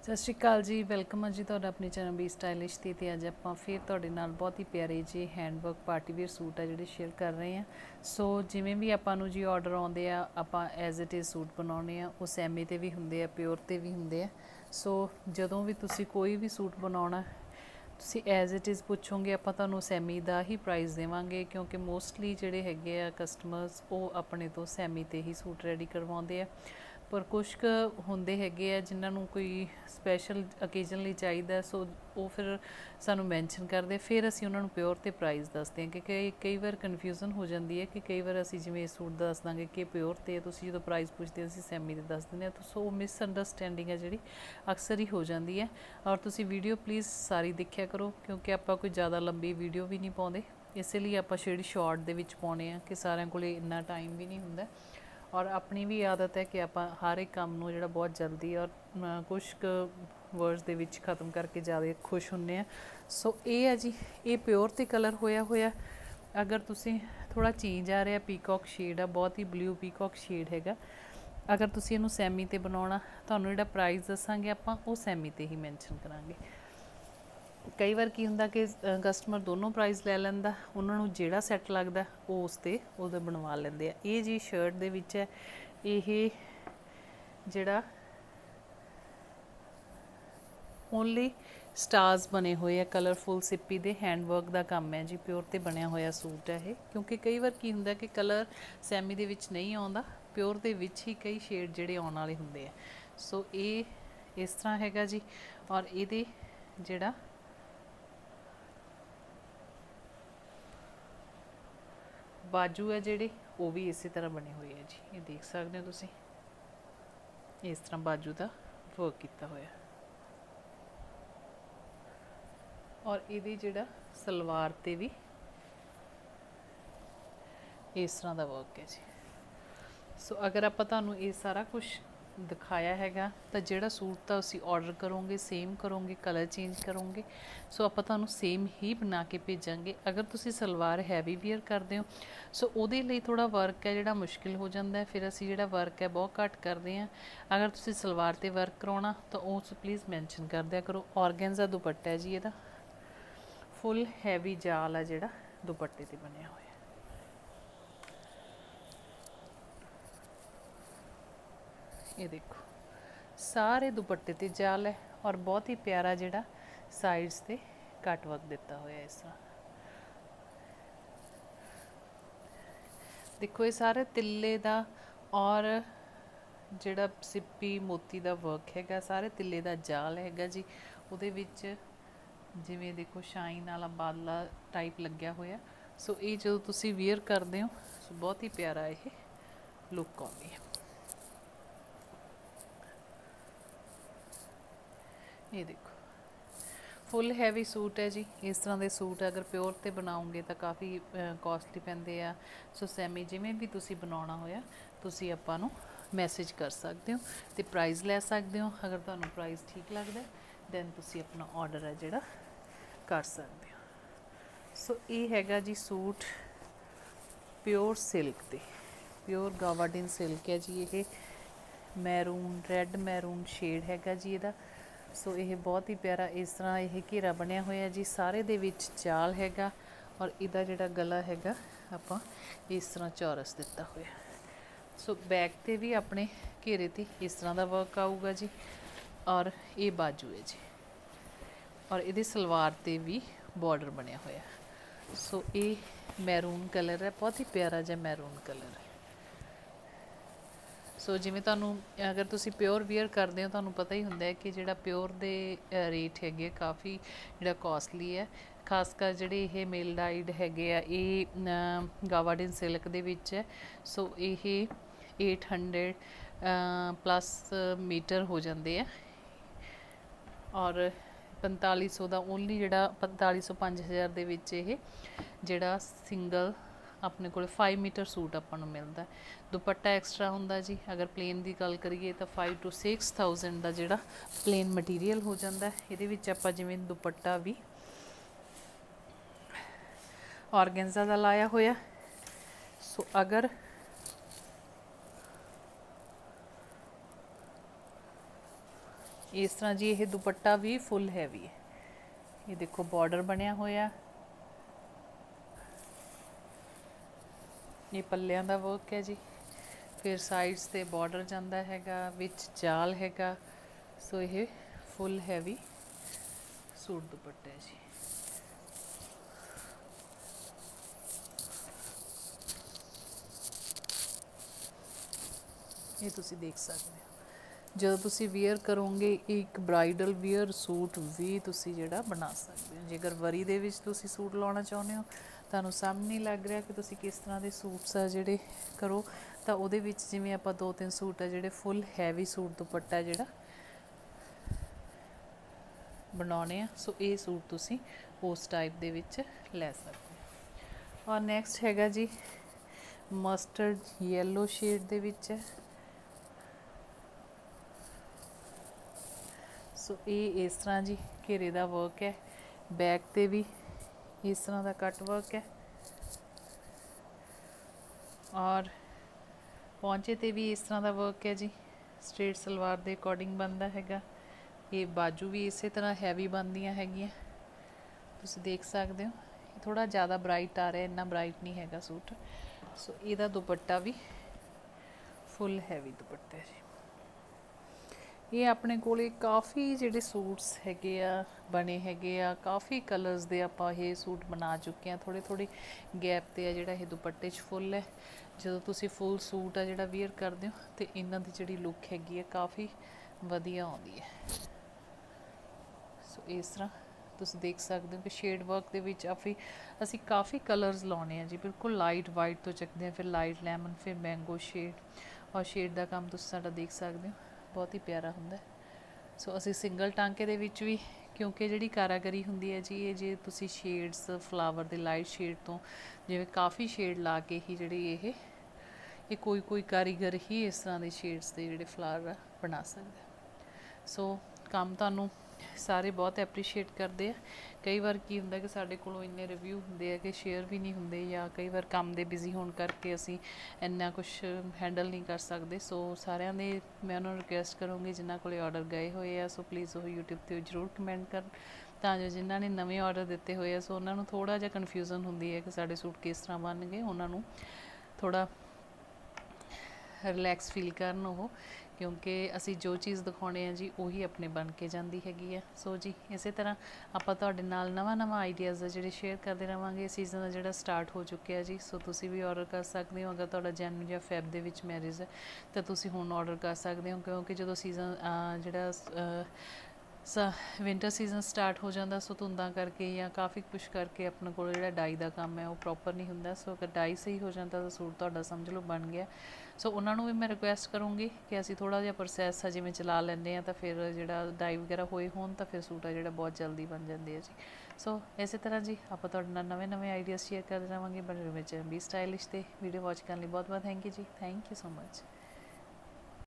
सत श्री अकाल जी, वेलकम है जी तुहाडा अपने चैनल बी स्टाइलिश ते अज आपां फिर तुहाडे नाल बहुत ही प्यारे जे हैंडवर्क पार्टी वेयर सूट है जिहड़े शेयर कर रहे हैं। सो जिवें भी आपां नूं जी ऑर्डर आउंदे आ आपां एज इट इज़ सूट बनाउने आ, वो सैमी ते भी हुंदे आ, प्योर ते भी हुंदे आ। सो जदों भी तुसीं कोई भी सूट बनाउणा ਤੁਸੀਂ ਐਜ਼ ਇਟ ਇਜ਼ ਪੁੱਛੋਗੇ ਆਪਾਂ ਤੁਹਾਨੂੰ ਸੈਮੀ ਦਾ ਹੀ ਪ੍ਰਾਈਸ ਦੇਵਾਂਗੇ, ਕਿਉਂਕਿ ਮੋਸਟਲੀ ਜਿਹੜੇ ਹੈਗੇ ਆ ਕਸਟਮਰਸ ਉਹ ਆਪਣੇ ਤੋਂ ਸੈਮੀ 'ਤੇ ਹੀ ਸੂਟ ਰੈਡੀ ਕਰਵਾਉਂਦੇ ਆ। ਪਰ ਕੁਛ ਕੁ ਹੁੰਦੇ ਹੈਗੇ ਆ ਜਿਨ੍ਹਾਂ ਨੂੰ ਕੋਈ ਸਪੈਸ਼ਲ ਓਕੇਜ਼ਨ ਲਈ ਚਾਹੀਦਾ, ਸੋ ਉਹ ਫਿਰ ਸਾਨੂੰ ਮੈਂਸ਼ਨ ਕਰਦੇ, ਫਿਰ ਅਸੀਂ ਉਹਨਾਂ ਨੂੰ ਪਿਓਰ 'ਤੇ ਪ੍ਰਾਈਸ ਦੱਸਦੇ ਹਾਂ। ਕਿ ਕਈ ਵਾਰ ਕਨਫਿਊਜ਼ਨ ਹੋ ਜਾਂਦੀ ਹੈ ਕਿ ਕਈ ਵਾਰ ਅਸੀਂ ਜਿਵੇਂ ਸੂਟ ਦੱਸ ਦਾਂਗੇ ਕਿ ਪਿਓਰ 'ਤੇ ਤੁਸੀਂ ਜਦੋਂ ਪ੍ਰਾਈਸ ਪੁੱਛਦੇ ਅਸੀਂ ਸੈਮੀ 'ਤੇ ਦੱਸ ਦਿੰਦੇ ਹਾਂ, ਸੋ ਮਿਸਅੰਡਰਸਟੈਂਡਿੰਗ ਹੈ ਜਿਹੜੀ ਅਕਸਰ ਹੀ ਹੋ ਜਾਂਦੀ ਹੈ। ਔਰ ਤੁਸੀਂ ਵੀਡੀਓ ਪਲੀਜ਼ ਸਾਰੀ ਦੇਖਿਆ ਕਰੋ, ਕਿਉਂਕਿ ਆਪਾਂ ਕੋਈ ਜ਼ਿਆਦਾ ਲੰਬੀ ਵੀਡੀਓ ਵੀ ਨਹੀਂ ਪਾਉਂਦੇ, ਇਸੇ ਲਈ ਆਪਾਂ ਜਿਹੜੀ ਸ਼ਾਰਟ ਦੇ ਵਿੱਚ ਪਾਉਣੇ ਆ ਕਿ ਸਾਰਿਆਂ ਕੋਲ ਇੰਨਾ ਟਾਈਮ ਵੀ ਨਹੀਂ ਹੁੰਦਾ। ਔਰ ਆਪਣੀ ਵੀ ਆਦਤ ਹੈ ਕਿ ਆਪਾਂ ਹਰ ਇੱਕ ਕੰਮ ਨੂੰ ਜਿਹੜਾ ਬਹੁਤ ਜਲਦੀ ਔਰ ਕੁਛ ਕੁ ਵਰਡਸ ਦੇ ਵਿੱਚ ख़त्म ਕਰਕੇ ਜ਼ਿਆਦਾ ਖੁਸ਼ ਹੁੰਦੇ ਆ। ਸੋ ਇਹ ਹੈ ਜੀ, ਇਹ ਪਿਓਰ 'ਤੇ ਕਲਰ ਹੋਇਆ। ਅਗਰ ਤੁਸੀਂ ਥੋੜ੍ਹਾ ਚੇਂਜ ਆ ਰਿਹਾ, ਪੀਕੌਕ ਸ਼ੇਡ ਆ, ਬਹੁਤ ਹੀ ਬਲੂ ਪੀਕੌਕ ਸ਼ੇਡ ਹੈਗਾ। ਅਗਰ ਤੁਸੀਂ ਇਹਨੂੰ ਸੈਮੀ 'ਤੇ ਬਣਾਉਣਾ, ਤੁਹਾਨੂੰ ਜਿਹੜਾ ਪ੍ਰਾਈਸ ਦੱਸਾਂਗੇ ਆਪਾਂ ਉਹ ਸੈਮੀ 'ਤੇ ਹੀ ਮੈਂਸ਼ਨ ਕਰਾਂਗੇ। ਕਈ ਵਾਰ ਕੀ ਹੁੰਦਾ ਕਿ ਕਸਟਮਰ ਦੋਨੋਂ ਪ੍ਰਾਈਸ ਲੈ ਲੈਂਦਾ, ਉਹਨਾਂ ਨੂੰ ਜਿਹੜਾ ਸੈੱਟ ਲੱਗਦਾ ਉਹ ਉਸ 'ਤੇ ਉਹਦਾ ਬਣਵਾ ਲੈਂਦੇ ਆ। ਇਹ ਜੀ ਸ਼ਰਟ ਦੇ ਵਿੱਚ ਹੈ, ਇਹ ਜਿਹੜਾ ਓਨਲੀ ਸਟਾਰਸ ਬਣੇ ਹੋਏ ਆ, ਕਲਰਫੁਲ ਸਿੱਪੀ ਦੇ ਹੈਂਡਵਰਕ ਦਾ ਕੰਮ ਹੈ ਜੀ, ਪਿਓਰ 'ਤੇ ਬਣਿਆ ਹੋਇਆ ਸੂਟ ਹੈ ਇਹ। ਕਿਉਂਕਿ ਕਈ ਵਾਰ ਕੀ ਹੁੰਦਾ ਕਿ ਕਲਰ ਸੈਮੀ ਦੇ ਵਿੱਚ ਨਹੀਂ ਆਉਂਦਾ, ਪਿਓਰ ਦੇ ਵਿੱਚ ਹੀ ਕਈ ਸ਼ੇਡ ਜਿਹੜੇ ਆਉਣ ਵਾਲੇ ਹੁੰਦੇ ਆ। ਸੋ ਇਹ ਇਸ ਤਰ੍ਹਾਂ ਹੈਗਾ ਜੀ। ਔਰ ਇਹਦੇ ਜਿਹੜਾ ਬਾਜੂ ਹੈ ਜਿਹੜੇ ਉਹ ਵੀ ਇਸੇ ਤਰ੍ਹਾਂ ਬਣੇ ਹੋਏ ਆ ਜੀ, ਇਹ ਦੇਖ ਸਕਦੇ ਹੋ ਤੁਸੀਂ, ਇਸ ਤਰ੍ਹਾਂ ਬਾਜੂ ਦਾ ਵਰਕ ਕੀਤਾ ਹੋਇਆ। ਔਰ ਇਹਦੀ ਜਿਹੜਾ ਸਲਵਾਰ 'ਤੇ ਵੀ ਇਸ ਤਰ੍ਹਾਂ ਦਾ ਵਰਕ ਹੈ ਜੀ। ਸੋ ਅਗਰ ਆਪਾਂ ਤੁਹਾਨੂੰ ਇਹ ਸਾਰਾ ਕੁਝ ਦਿਖਾਇਆ ਹੈਗਾ ਤਾਂ ਜਿਹੜਾ ਸੂਟ ਤੁਸੀਂ ਆਰਡਰ ਕਰੋਗੇ ਸੇਮ ਕਰੋਗੇ, ਕਲਰ ਚੇਂਜ ਕਰੋਗੇ, ਸੋ ਆਪਾਂ ਤੁਹਾਨੂੰ ਸੇਮ ਹੀ ਬਣਾ ਕੇ ਭੇਜਾਂਗੇ। ਅਗਰ ਤੁਸੀਂ ਸਲਵਾਰ ਹੈਵੀ ਵੀਅਰ ਕਰਦੇ ਹੋ ਸੋ ਉਹਦੇ ਲਈ ਥੋੜ੍ਹਾ ਵਰਕ ਹੈ ਜਿਹੜਾ ਮੁਸ਼ਕਿਲ ਹੋ ਜਾਂਦਾ, ਫਿਰ ਅਸੀਂ ਜਿਹੜਾ ਵਰਕ ਹੈ ਬਹੁਤ ਘੱਟ ਕਰਦੇ ਹਾਂ। ਅਗਰ ਤੁਸੀਂ ਸਲਵਾਰ 'ਤੇ ਵਰਕ ਕਰਾਉਣਾ ਤਾਂ ਉਸ ਪਲੀਜ਼ ਮੈਂਸ਼ਨ ਕਰ ਦਿਆ ਕਰੋ। ਔਰਗੈਂਜ਼ਾ ਦੁਪੱਟਾ ਹੈ ਜੀ, ਇਹਦਾ ਫੁੱਲ ਹੈਵੀ ਜਾਲ ਹੈ ਜਿਹੜਾ ਦੁਪੱਟੇ 'ਤੇ ਬਣਿਆ ਹੋਇਆ। ਇਹ ਦੇਖੋ ਸਾਰੇ ਦੁਪੱਟੇ 'ਤੇ ਜਾਲ ਹੈ ਔਰ ਬਹੁਤ ਹੀ ਪਿਆਰਾ ਜਿਹੜਾ ਸਾਈਡਸ 'ਤੇ ਕੱਟ ਵਰਕ ਦਿੱਤਾ ਹੋਇਆ ਇਸ ਤਰ੍ਹਾਂ। ਦੇਖੋ ਇਹ ਸਾਰੇ ਤਿੱਲੇ ਦਾ ਔਰ ਜਿਹੜਾ ਸਿੱਪੀ ਮੋਤੀ ਦਾ ਵਰਕ ਹੈਗਾ, ਸਾਰੇ ਤਿੱਲੇ ਦਾ ਜਾਲ ਹੈਗਾ ਜੀ। ਉਹਦੇ ਵਿੱਚ ਜਿਵੇਂ ਦੇਖੋ ਸ਼ਾਈਨ ਵਾਲਾ ਬਾਦਲਾ ਟਾਈਪ ਲੱਗਿਆ ਹੋਇਆ। ਸੋ ਇਹ ਜਦੋਂ ਤੁਸੀਂ ਵੀਅਰ ਕਰਦੇ ਹੋ ਸੋ ਬਹੁਤ ਹੀ ਪਿਆਰਾ ਇਹ ਲੁੱਕ ਆਉਂਦੀ ਹੈ। ਇਹ ਦੇਖੋ ਫੁੱਲ ਹੈਵੀ ਸੂਟ ਹੈ ਜੀ। ਇਸ ਤਰ੍ਹਾਂ ਦੇ ਸੂਟ ਅਗਰ ਪਿਓਰ 'ਤੇ ਬਣਾਉਂਗੇ ਤਾਂ ਕਾਫੀ ਕੋਸਟਲੀ ਪੈਂਦੇ ਆ। ਸੋ ਸੈਮੀ ਜਿਵੇਂ ਵੀ ਤੁਸੀਂ ਬਣਾਉਣਾ ਹੋਇਆ ਤੁਸੀਂ ਆਪਾਂ ਨੂੰ ਮੈਸੇਜ ਕਰ ਸਕਦੇ ਹੋ ਅਤੇ ਪ੍ਰਾਈਸ ਲੈ ਸਕਦੇ ਹੋ। ਅਗਰ ਤੁਹਾਨੂੰ ਪ੍ਰਾਈਸ ਠੀਕ ਲੱਗਦਾ ਦੈਨ ਤੁਸੀਂ ਆਪਣਾ ਆਰਡਰ ਹੈ ਜਿਹੜਾ ਕਰ ਸਕਦੇ ਹੋ। ਸੋ ਇਹ ਹੈਗਾ ਜੀ ਸੂਟ ਪਿਓਰ ਸਿਲਕ 'ਤੇ, ਪਿਓਰ ਗਾਵਾਡੀਨ ਸਿਲਕ ਹੈ ਜੀ। ਇਹ ਮੈਰੂਨ, ਰੈੱਡ ਮੈਰੂਨ ਸ਼ੇਡ ਹੈਗਾ ਜੀ ਇਹਦਾ। ਸੋ ਇਹ ਬਹੁਤ ਹੀ ਪਿਆਰਾ ਇਸ ਤਰ੍ਹਾਂ ਇਹ ਘੇਰਾ ਬਣਿਆ ਹੋਇਆ ਜੀ, ਸਾਰੇ ਦੇ ਵਿੱਚ ਜਾਲ ਹੈਗਾ। ਔਰ ਇਹਦਾ ਜਿਹੜਾ ਗਲਾ ਹੈਗਾ ਆਪਾਂ ਇਸ ਤਰ੍ਹਾਂ ਚੌਰਸ ਦਿੱਤਾ ਹੋਇਆ। ਸੋ ਬੈਕ 'ਤੇ ਵੀ ਆਪਣੇ ਘੇਰੇ 'ਤੇ ਇਸ ਤਰ੍ਹਾਂ ਦਾ ਵਰਕ ਆਊਗਾ ਜੀ। ਔਰ ਇਹ ਬਾਜੂ ਹੈ ਜੀ, ਔਰ ਇਹਦੇ ਸਲਵਾਰ 'ਤੇ ਵੀ ਬਾਰਡਰ ਬਣਿਆ ਹੋਇਆ। ਸੋ ਇਹ ਮੈਰੂਨ ਕਲਰ ਹੈ, ਬਹੁਤ ਹੀ ਪਿਆਰਾ ਜਿਹਾ ਮੈਰੂਨ ਕਲਰ ਹੈ। ਸੋ ਜਿਵੇਂ ਤੁਹਾਨੂੰ ਅਗਰ ਤੁਸੀਂ ਪਿਓਰ ਵੀਅਰ ਕਰਦੇ ਹੋ ਤੁਹਾਨੂੰ ਪਤਾ ਹੀ ਹੁੰਦਾ ਹੈ ਕਿ ਜਿਹੜਾ ਪਿਓਰ ਦੇ ਰੇਟ ਹੈਗੇ ਕਾਫੀ ਜਿਹੜਾ ਕੋਸਟਲੀ ਹੈ। ਖਾਸ ਕਰ ਜਿਹੜੇ ਇਹ ਮੇਲ ਡਾਈਡ ਹੈਗੇ ਆ ਇਹ ਗਾਵਾਡੀਨ ਸਿਲਕ ਦੇ ਵਿੱਚ ਹੈ। ਸੋ ਇਹ 800 ਪਲੱਸ ਮੀਟਰ ਹੋ ਜਾਂਦੇ ਆ। ਔਰ 4500 ਦਾ ਓਨਲੀ ਜਿਹੜਾ 4500 5000 ਦੇ ਵਿੱਚ ਇਹ ਜਿਹੜਾ ਸਿੰਗਲ ਆਪਣੇ ਕੋਲ 5 ਮੀਟਰ ਸੂਟ ਆਪਾਂ ਨੂੰ ਮਿਲਦਾ। ਦੁਪੱਟਾ ਐਕਸਟਰਾ ਹੁੰਦਾ ਜੀ। ਅਗਰ ਪਲੇਨ ਦੀ ਗੱਲ ਕਰੀਏ ਤਾਂ 5 to 6000 ਦਾ ਜਿਹੜਾ ਪਲੇਨ ਮਟੀਰੀਅਲ ਹੋ ਜਾਂਦਾ। ਇਹਦੇ ਵਿੱਚ ਆਪਾਂ ਜਿਵੇਂ ਦੁਪੱਟਾ ਵੀ ਔਰਗੈਂਜ਼ਾ ਦਾ ਲਾਇਆ ਹੋਇਆ। ਸੋ ਅਗਰ इस तरह जी ये दुपट्टा भी फुल हैवी है। ये देखो बॉर्डर बनया होया, ये पल्लियां दा वर्क है जी। फिर साइड्स ते बॉर्डर जाता हैगा, विच जाल हैगा। सो ये फुल हैवी सूट दुपट्टा है जी। ये तुसी देख सकते हो, ਜਦੋਂ ਤੁਸੀਂ ਵੇਅਰ ਕਰੋਗੇ ਇੱਕ ਬ੍ਰਾਈਡਲ ਵੇਅਰ ਸੂਟ ਵੀ ਤੁਸੀਂ ਜਿਹੜਾ ਬਣਾ ਸਕਦੇ ਹੋ। ਜੇਕਰ ਵਰੀ ਦੇ ਵਿੱਚ ਤੁਸੀਂ ਸੂਟ ਲਾਉਣਾ ਚਾਹੁੰਦੇ ਹੋ, ਤੁਹਾਨੂੰ ਸਮਝ ਨਹੀਂ ਲੱਗ ਰਿਹਾ ਕਿ ਤੁਸੀਂ ਕਿਸ ਤਰ੍ਹਾਂ ਦੇ ਸੂਟਸ ਆ ਜਿਹੜੇ ਕਰੋ, ਤਾਂ ਉਹਦੇ ਵਿੱਚ ਜਿਵੇਂ ਆਪਾਂ 2-3 ਸੂਟ ਆ ਜਿਹੜੇ ਫੁੱਲ ਹੈਵੀ ਸੂਟ ਦੁਪੱਟਾ ਜਿਹੜਾ ਬਣਾਉਣੇ ਆ, ਸੋ ਇਹ ਸੂਟ ਤੁਸੀਂ ਉਸ ਟਾਈਪ ਦੇ ਵਿੱਚ ਲੈ ਸਕਦੇ ਹੋ। ਔਰ ਨੈਕਸਟ ਹੈਗਾ ਜੀ ਮਸਟਰਡ ਯੈਲੋ ਸ਼ੇਡ ਦੇ ਵਿੱਚ। ਸੋ ਇਹ ਇਸ ਤਰ੍ਹਾਂ ਜੀ ਘੇਰੇ ਦਾ ਵਰਕ ਹੈ, ਬੈਕ ਤੇ ਵੀ ਇਸ ਤਰ੍ਹਾਂ ਦਾ ਕੱਟ ਵਰਕ ਹੈ, ਔਰ ਪੌਂਚੇ ਤੇ ਵੀ ਇਸ ਤਰ੍ਹਾਂ ਦਾ ਵਰਕ ਹੈ ਜੀ। ਸਟ੍ਰੇਟ ਸਲਵਾਰ ਦੇ ਅਕੋਰਡਿੰਗ ਬਣਦਾ ਹੈਗਾ। ਇਹ ਬਾਜੂ ਵੀ ਇਸੇ ਤਰ੍ਹਾਂ ਹੈਵੀ ਬਣਦੀਆਂ ਹੈਗੀਆਂ, ਤੁਸੀਂ ਦੇਖ ਸਕਦੇ ਹੋ। ਥੋੜਾ ਜ਼ਿਆਦਾ ਬ੍ਰਾਈਟ ਆ ਰਿਹਾ, ਇੰਨਾ ਬ੍ਰਾਈਟ ਨਹੀਂ ਹੈਗਾ ਸੂਟ। ਸੋ ਇਹਦਾ ਦੁਪੱਟਾ ਵੀ ਫੁੱਲ ਹੈਵੀ ਦੁਪੱਟਾ ਹੈ ਜੀ। ਇਹ ਆਪਣੇ ਕੋਲੇ ਕਾਫੀ ਜਿਹੜੇ ਸੂਟਸ ਹੈਗੇ ਆ ਬਣੇ ਹੈਗੇ ਆ, ਕਾਫੀ ਕਲਰਸ ਦੇ ਆਪਾਂ ਇਹ ਸੂਟ ਬਣਾ ਚੁੱਕੇ ਆ। ਥੋੜੇ ਗੈਪ ਤੇ ਆ ਜਿਹੜਾ ਇਹ ਦੁਪੱਟੇ 'ਚ ਫੁੱਲ ਹੈ। ਜਦੋਂ ਤੁਸੀਂ ਫੁੱਲ ਸੂਟ ਆ ਜਿਹੜਾ ਵੇਅਰ ਕਰਦੇ ਹੋ ਤੇ ਇਹਨਾਂ ਦੀ ਜਿਹੜੀ ਲੁੱਕ ਹੈਗੀ ਆ ਕਾਫੀ ਵਧੀਆ ਆਉਂਦੀ ਹੈ। ਸੋ ਇਸ ਤਰ੍ਹਾਂ ਤੁਸੀਂ ਦੇਖ ਸਕਦੇ ਹੋ ਕਿ ਸ਼ੇਡ ਵਰਕ ਦੇ ਵਿੱਚ ਅਸੀਂ ਕਾਫੀ ਕਲਰਸ ਲਾਉਣੇ ਆ ਜੀ। ਬਿਲਕੁਲ ਲਾਈਟ ਵਾਈਟ ਤੋਂ ਚੱਕਦੇ ਆ, ਫਿਰ ਲਾਈਟ ਲੈਮਨ, ਫਿਰ ਮੈਂਗੋ ਸ਼ੇਡ। ਔਰ ਸ਼ੇਡ ਦਾ ਕੰਮ ਤੁਸੀਂ ਸਾਡਾ ਦੇਖ ਸਕਦੇ ਹੋ, ਬਹੁਤ ਹੀ ਪਿਆਰਾ ਹੁੰਦਾ। ਸੋ ਅਸੀਂ ਸਿੰਗਲ ਟਾਂਕੇ ਦੇ ਵਿੱਚ ਵੀ, ਕਿਉਂਕਿ ਜਿਹੜੀ ਕਾਰਾਗਰੀ ਹੁੰਦੀ ਹੈ ਜੀ, ਇਹ ਜੇ ਤੁਸੀਂ ਸ਼ੇਡਸ ਫਲਾਵਰ ਦੇ ਲਾਈਟ ਸ਼ੇਡ ਤੋਂ ਜਿਵੇਂ ਕਾਫੀ ਸ਼ੇਡ ਲਾ ਕੇ ਹੀ ਜਿਹੜੀ ਇਹ ਕੋਈ ਕਾਰੀਗਰ ਹੀ ਇਸ ਤਰ੍ਹਾਂ ਦੇ ਸ਼ੇਡਸ ਦੇ ਜਿਹੜੇ ਫਲਾਵਰ ਬਣਾ ਸਕਦਾ। ਸੋ ਕੰਮ ਤੁਹਾਨੂੰ ਸਾਰੇ ਬਹੁਤ ਐਪਰੀਸ਼ੀਏਟ ਕਰਦੇ ਆ। ਕਈ ਵਾਰ ਕੀ ਹੁੰਦਾ ਕਿ ਸਾਡੇ ਕੋਲੋਂ ਇੰਨੇ ਰਿਵਿਊ ਹੁੰਦੇ ਆ ਕਿ ਸ਼ੇਅਰ ਵੀ ਨਹੀਂ ਹੁੰਦੇ, ਜਾਂ ਕਈ ਵਾਰ ਕੰਮ ਦੇ ਬਿਜ਼ੀ ਹੋਣ ਕਰਕੇ ਅਸੀਂ ਇੰਨਾ ਕੁਛ ਹੈਂਡਲ ਨਹੀਂ ਕਰ ਸਕਦੇ। ਸੋ ਸਾਰਿਆਂ ਦੇ ਮੈਂ ਉਹਨਾਂ ਨੂੰ ਰਿਕੁਐਸਟ ਕਰੂੰਗੀ ਜਿਨ੍ਹਾਂ ਕੋਲੇ ਆਰਡਰ ਗਏ ਹੋਏ ਆ, ਸੋ ਪਲੀਜ਼ ਉਹ YouTube 'ਤੇ ਜ਼ਰੂਰ ਕਮੈਂਟ ਕਰਨ, ਤਾਂ ਜੋ ਜਿਨ੍ਹਾਂ ਨੇ ਨਵੇਂ ਆਰਡਰ ਦਿੱਤੇ ਹੋਏ ਆ ਸੋ ਉਹਨਾਂ ਨੂੰ ਥੋੜ੍ਹਾ ਜਿਹਾ ਕਨਫਿਊਜ਼ਨ ਹੁੰਦੀ ਹੈ ਕਿ ਸਾਡੇ ਸੂਟ ਕਿਸ ਤਰ੍ਹਾਂ ਬਣ ਗਏ, ਉਹਨਾਂ ਨੂੰ ਥੋੜ੍ਹਾ ਰਿਲੈਕਸ ਫੀਲ ਕਰਨ ਉਹ, ਕਿਉਂਕਿ ਅਸੀਂ ਜੋ ਚੀਜ਼ ਦਿਖਾਉਣੇ ਆ ਜੀ ਉਹੀ ਆਪਣੇ ਬਣ ਕੇ ਜਾਂਦੀ ਹੈਗੀ ਆ। ਸੋ ਜੀ ਇਸੇ ਤਰ੍ਹਾਂ ਆਪਾਂ ਤੁਹਾਡੇ ਨਾਲ ਨਵਾਂ ਆਈਡੀਆਜ਼ ਆ ਜਿਹੜੇ ਸ਼ੇਅਰ ਕਰਦੇ ਰਹਾਂਗੇ। ਸੀਜ਼ਨ ਦਾ ਜਿਹੜਾ ਸਟਾਰਟ ਹੋ ਚੁੱਕਿਆ ਜੀ, ਸੋ ਤੁਸੀਂ ਵੀ ਆਰਡਰ ਕਰ ਸਕਦੇ ਹੋ। ਅਗਰ ਤੁਹਾਡਾ ਜਨ ਜਾਂ ਫੈਬ ਦੇ ਵਿੱਚ ਮੈਰਿਜ ਹੈ ਤਾਂ ਤੁਸੀਂ ਹੁਣ ਆਰਡਰ ਕਰ ਸਕਦੇ ਹੋ, ਕਿਉਂਕਿ ਜਦੋਂ ਸੀਜ਼ਨ ਜਿਹੜਾ ਵਿੰਟਰ ਸੀਜ਼ਨ ਸਟਾਰਟ ਹੋ ਜਾਂਦਾ, ਸੋ ਧੁੰਦਾਂ ਕਰਕੇ ਜਾਂ ਕਾਫੀ ਕੁਛ ਕਰਕੇ ਆਪਣੇ ਕੋਲ ਜਿਹੜਾ ਡਾਈ ਦਾ ਕੰਮ ਹੈ ਉਹ ਪ੍ਰੋਪਰ ਨਹੀਂ ਹੁੰਦਾ। ਸੋ ਅਗਰ ਡਾਈ ਸਹੀ ਹੋ ਜਾਂਦਾ ਤਾਂ ਸੂਟ ਤੁਹਾਡਾ ਸਮਝ ਲਓ ਬਣ ਗਿਆ। ਸੋ ਉਹਨਾਂ ਨੂੰ ਵੀ ਮੈਂ ਰਿਕੁਐਸਟ ਕਰੂੰਗੀ ਕਿ ਅਸੀਂ ਥੋੜ੍ਹਾ ਜਿਹਾ ਪ੍ਰੋਸੈਸ ਆ ਜਿਵੇਂ ਚਲਾ ਲੈਂਦੇ ਹਾਂ, ਤਾਂ ਫਿਰ ਜਿਹੜਾ ਡਾਈ ਵਗੈਰਾ ਹੋਏ ਹੋਣ ਤਾਂ ਫਿਰ ਸੂਟ ਆ ਜਿਹੜਾ ਬਹੁਤ ਜਲਦੀ ਬਣ ਜਾਂਦੇ ਆ ਜੀ। ਸੋ ਇਸੇ ਤਰ੍ਹਾਂ ਜੀ ਆਪਾਂ ਤੁਹਾਡੇ ਨਾਲ ਨਵੇਂ ਆਈਡੀਆਜ਼ ਸ਼ੇਅਰ ਕਰਦੇ ਰਹਾਂਗੇ। ਬਣੇ ਰਹੋ ਮੇਰੇ ਚੈਨਲ ਬੀ ਸਟਾਈਲਿਸ਼ 'ਤੇ। ਵੀਡੀਓ ਵਾਚ ਕਰਨ ਲਈ ਬਹੁਤ ਥੈਂਕ ਯੂ ਜੀ। Thank you so much.